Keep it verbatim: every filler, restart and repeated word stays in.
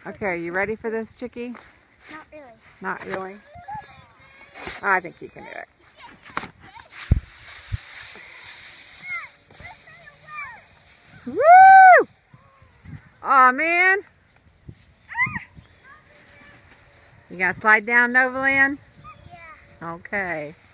Okay, are you ready for this, Chickie? Not really. Not really? I think you can do it. Woo! Aw, man. You gonna slide down, Novaland? Yeah. Okay.